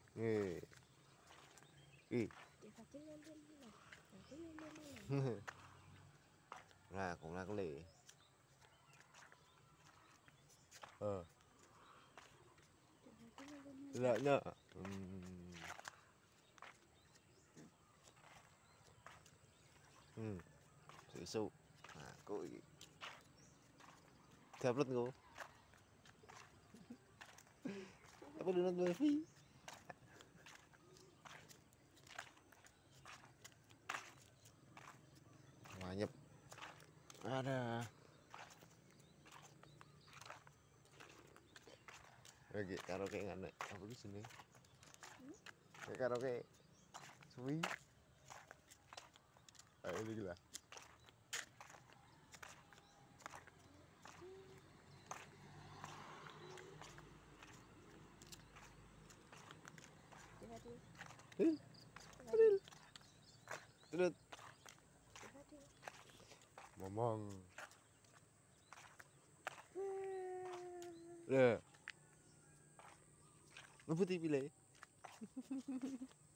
Nih. Ih. Ra cũng ra có lì. Lợi nhá. Susu. Nah, kok iki. Tablet nggo. Apa donat wifi? Manyep. Ada. Lagi karaoke ngene. Apa di sini? Kayak karaoke. Suwi. Ayo ini gila. Terus. Ngomong. Lah. Ngebut pilih.